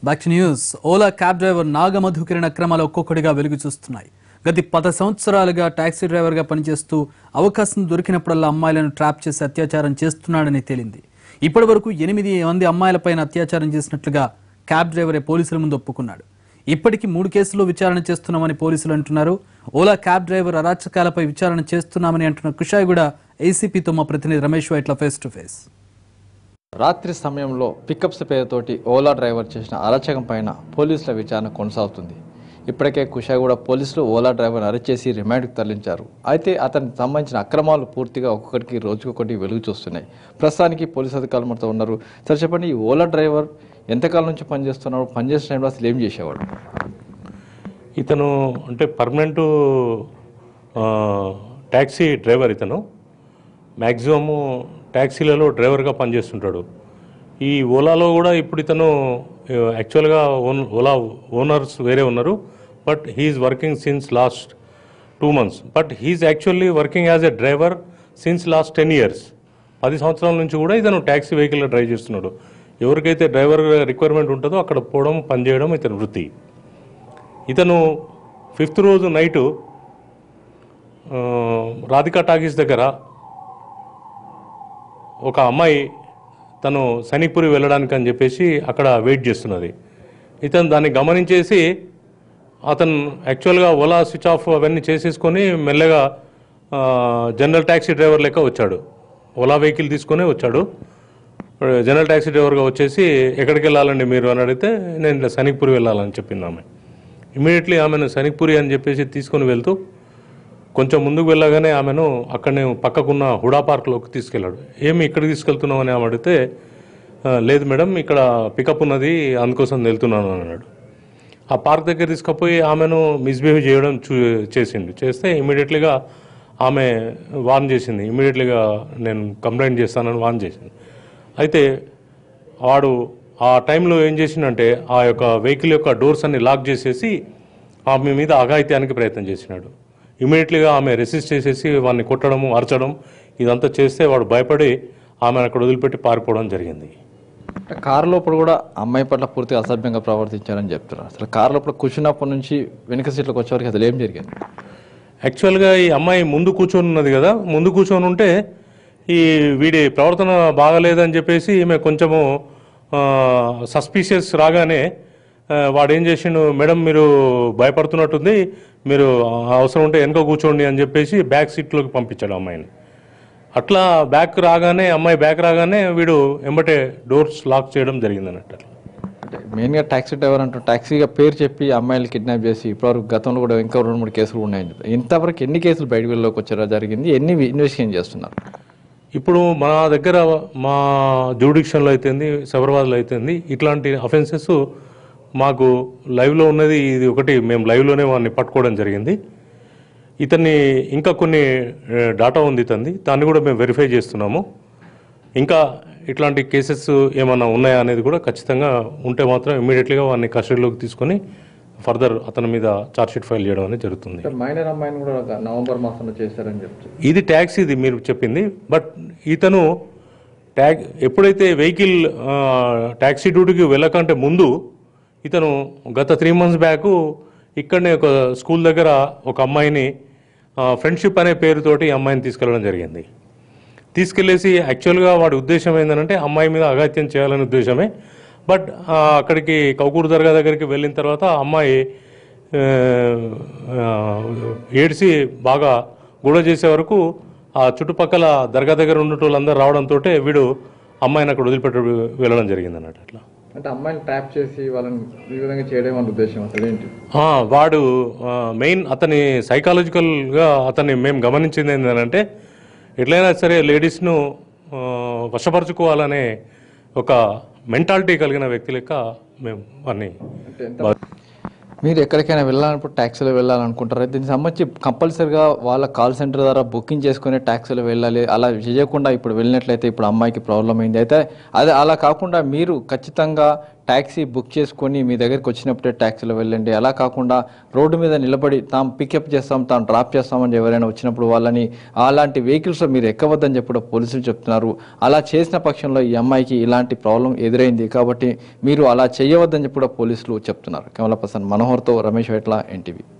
Back to news. Ola cab driver Nagamadhukiran అక్రమాలు ఒక్కొక్కటిగా వెలుగు చూస్తున్నాయి. గత 10 సంవత్సరాలుగా టాక్సీ డ్రైవర్గా పనిచేస్తూ అవకాశం దొరికినప్పుడల్లా అమ్మాయిలను ట్రాప్ చేసి అత్యాచారం చేస్తున్నాడని తేలింది. ఇప్పటి వరకు 8 మంది అమ్మాయిలపైన అత్యాచారం చేసినట్లుగా క్యాబ్ డ్రైవరే పోలీసుల ముందు ఒప్పుకున్నాడు. ఇప్పటికీ 3 కేసుల్లో విచారణ చేస్తున్నామని పోలీసులు అంటున్నారు. ఓలా క్యాబ్ డ్రైవర్ అరాచకాలపై విచారణ చేస్తున్నామని అంటున్న కుషాయిగూడ ఏసీపీతో మా ప్రతినిధి Ramesh Vaitla face to face. రాత్రి సమయంలో పికప్స్ పేరుతోటి ఓలా డ్రైవర్ చేసిన అరాచకం పైన పోలీసుల విచారణ కొనసాగుతుంది. ఇప్పటికే కుషాయిగూడ పోలీసులు ఓలా డ్రైవర్ని అరెస్ట్ చేసి రిమాండ్కి తరలించారు. అయితే అతనికి సంబంధించిన అక్రమాలు పూర్తిగా ఒక్కొక్కటికి రోజుకొకటి వెలుగు చూస్తున్నాయి. ప్రస్తుతానికి పోలీసు అధికారులు మనతో ఉన్నారు. సార్ చెప్పండి, ఈ ఓలా డ్రైవర్ ఎంతకాలం నుంచి పనిచేస్తున్నాడు, పనిచేసిన టైంలో అసలు ఏం చేసేవాడు? ఇతను అంటే పర్మనెంట్ ట్యాక్సీ డ్రైవర్. ఇతను మ్యాక్సిమము ట్యాక్సీలలో డ్రైవర్గా పనిచేస్తుంటాడు. ఈ ఓలాలో కూడా ఇప్పుడు ఇతను యాక్చువల్గా ఓలా ఓనర్స్ వేరే ఉన్నారు, but he's working since last 2 months. But he's actually working as a driver since last 10 years. 10 సంవత్సరాల నుంచి కూడా ఇతను ట్యాక్సీ వెహికల్లో డ్రైవ్ చేస్తున్నాడు. ఎవరికైతే డ్రైవర్ రిక్వైర్మెంట్ ఉంటుందో అక్కడ పోవడం, పనిచేయడం ఇతని వృత్తి. ఇతను 5th రోజు నైటు రాధికా టాకీస్ దగ్గర ఒక అమ్మాయి తను సైనిక్పురి వెళ్ళడానికి అని చెప్పేసి అక్కడ వెయిట్ చేస్తున్నది. ఇతను దాన్ని గమనించేసి అతను యాక్చువల్గా ఓలా స్విచ్ ఆఫ్ అవన్నీ చేసేసుకొని మెల్లగా జనరల్ ట్యాక్సీ డ్రైవర్ లెక్క వచ్చాడు. ఓలా వెహికల్ తీసుకొని వచ్చాడు. జనరల్ ట్యాక్సీ డ్రైవర్గా వచ్చేసి ఎక్కడికి వెళ్ళాలండి మీరు అని అడిగితే నేను ఇలా సైనిక్పురి వెళ్ళాలని చెప్పింది ఆమె. ఇమీడియట్లీ ఆమెను సైనిక్పురి అని చెప్పేసి తీసుకొని వెళ్తూ కొంచెం ముందుకు వెళ్ళగానే ఆమెను అక్కడనే పక్కకున్న హుడా పార్క్లోకి తీసుకెళ్ళాడు. ఏమి ఇక్కడికి తీసుకెళ్తున్నావు అని ఆమె అడిగితే, లేదు మేడం ఇక్కడ పికప్ ఉన్నది అందుకోసం వెళ్తున్నాను అని అన్నాడు. ఆ పార్క్ దగ్గర తీసుకుపోయి ఆమెను మిస్బిహేవ్ చేయడం చేస్తే ఇమీడియట్లీగా ఆమె వార్న్ చేసింది. ఇమీడియట్లీగా నేను కంప్లైంట్ చేస్తానని వార్న్ చేసింది. అయితే వాడు ఆ టైంలో ఏం చేసిండంటే ఆ యొక్క వెహికల్ యొక్క డోర్స్ అన్ని లాక్ చేసేసి ఆమె మీద అఘాయిత్యానికి ప్రయత్నం చేసినాడు. ఇమీడియట్లీగా ఆమె రెసిస్ట్ చేసేసి వాడిని కొట్టడము, అరచడం ఇదంతా చేస్తే వాడు భయపడి ఆమెను అక్కడ వదిలిపెట్టి పారిపోవడం జరిగింది. కారు లోపల కూడా అమ్మాయి పట్ల పూర్తిగా అసభ్యంగా ప్రవర్తించారని చెప్తున్నారు. అసలు కారు లోపల కూర్చున్నప్పటి నుంచి వెనుక సీట్లోకి వచ్చేవరకు అసలు ఏం జరిగింది? యాక్చువల్గా ఈ అమ్మాయి ముందు కూర్చొని ఉన్నది కదా, ముందు కూర్చొని ఉంటే ఈ వీడి ప్రవర్తన బాగాలేదని చెప్పేసి ఈమె కొంచెము సస్పీషియస్ రాగానే వాడు ఏం చేసిండు, మేడం మీరు భయపడుతున్నట్టుంది, మీరు అవసరం ఉంటే వెనుక కూర్చోండి అని చెప్పేసి బ్యాక్ సీట్లోకి పంపించాడు అమ్మాయిని. అట్లా అమ్మాయి బ్యాక్ రాగానే వీడు ఎంబటే డోర్స్ లాక్ చేయడం జరిగింది అన్నట్టు. అంటే మెయిన్గా ట్యాక్సీ డ్రైవర్ అంటూ టాక్సీగా పేరు చెప్పి అమ్మాయిలు కిడ్నాప్ చేసి ఇప్పటివరకు గతంలో కూడా ఇంకా 2-3 కేసులు ఉన్నాయని చెప్తారు. ఇంతవరకు ఎన్ని కేసులు బయట వెళ్ళలోకి వచ్చారో జరిగింది, ఎన్ని ఇన్వెస్టిగేషన్ చేస్తున్నారు? ఇప్పుడు మన దగ్గర మా జ్యూడిక్షన్లో అయితేంది, సైబరాబాద్లో అయితేంది ఇట్లాంటి అఫెన్సెస్ మాకు లైవ్లో ఉన్నది ఇది ఒకటి. మేము లైవ్లోనే వాడిని పట్టుకోవడం జరిగింది. ఇతన్ని ఇంకా కొన్ని డాటా ఉంది ఇతన్ని, దాన్ని కూడా మేము వెరిఫై చేస్తున్నాము. ఇంకా ఇట్లాంటి కేసెస్ ఏమైనా ఉన్నాయా అనేది కూడా ఖచ్చితంగా ఉంటే మాత్రం ఇమీడియట్లీగా వాడిని కస్టడీలోకి తీసుకొని ఫర్దర్ అతని మీద ఛార్జ్షీట్ ఫైల్ చేయడం అనేది జరుగుతుంది. మైనర్ అమ్మాయిని కూడా నవంబర్ మాసంలో చేశారని చెప్తారు. ఇది ట్యాక్సీది మీరు చెప్పింది. బట్ ఇతను ఎప్పుడైతే వెహికల్ ట్యాక్సీ డ్యూటీకి వెళ్ళకంటే ముందు ఇతను గత 3 months బ్యాక్ ఇక్కడనే ఒక స్కూల్ దగ్గర ఒక అమ్మాయిని ఫ్రెండ్షిప్ అనే పేరుతోటి అమ్మాయిని తీసుకెళ్ళడం జరిగింది. తీసుకెళ్ళేసి యాక్చువల్గా వాడి ఉద్దేశం ఏంటంటే అమ్మాయి మీద అఘాయిత్యం చేయాలనే ఉద్దేశమే. బట్ అక్కడికి కౌకూరు దర్గా దగ్గరికి వెళ్ళిన తర్వాత అమ్మాయి ఏడ్చి బాగా గొడవ చేసే వరకు ఆ చుట్టుపక్కల దర్గా దగ్గర ఉన్న వాళ్ళందరూ రావడంతో వీడు అమ్మాయిని అక్కడ వదిలిపెట్టి వెళ్ళడం జరిగింది అన్నట్టు. అట్లా అంటే అమ్మాయిని ట్రాప్ చేసి వాళ్ళని ఈ విధంగా చేయడం వాళ్ళ ఉద్దేశం అసలు ఏంటి? వాడు మెయిన్ అతని సైకాలజికల్గా అతన్ని మేము గమనించింది ఏంటంటే ఎట్లయినా సరే లేడీస్ను వశపరుచుకోవాలనే ఒక మెంటాలిటీ కలిగిన వ్యక్తి లెక్క మేము వాడిని. మీరు ఎక్కడికైనా వెళ్ళాలన్నప్పుడు ట్యాక్సీలో వెళ్ళాలనుకుంటారు, దీనికి సంబంధించి కంపల్సరీగా వాళ్ళ కాల్ సెంటర్ ద్వారా బుకింగ్ చేసుకుని ట్యాక్సీలో వెళ్ళాలి. అలా చేయకుండా ఇప్పుడు వెళ్ళినట్లయితే ఇప్పుడు అమ్మాయికి ప్రాబ్లం అయింది. అయితే అదే అలా కాకుండా మీరు ఖచ్చితంగా ట్యాక్సీ బుక్ చేసుకొని మీ దగ్గరికి వచ్చినప్పుడే ట్యాక్సీలో వెళ్ళండి. అలా కాకుండా రోడ్డు మీద నిలబడి తాము పికప్ చేస్తాం, తాము డ్రాప్ చేస్తామని ఎవరైనా వచ్చినప్పుడు వాళ్ళని అలాంటి వెహికల్స్లో మీరు ఎక్కవద్దని చెప్పి పోలీసులు చెప్తున్నారు. అలా చేసిన పక్షంలో ఈ అమ్మాయికి ఇలాంటి ప్రాబ్లం ఎదురైంది కాబట్టి మీరు అలా చేయవద్దని చెప్పి పోలీసులు చెప్తున్నారు. కెమెరా పర్సన్ మనోహర్తో రమేష్ వెట్ల, ఎన్టీవీ.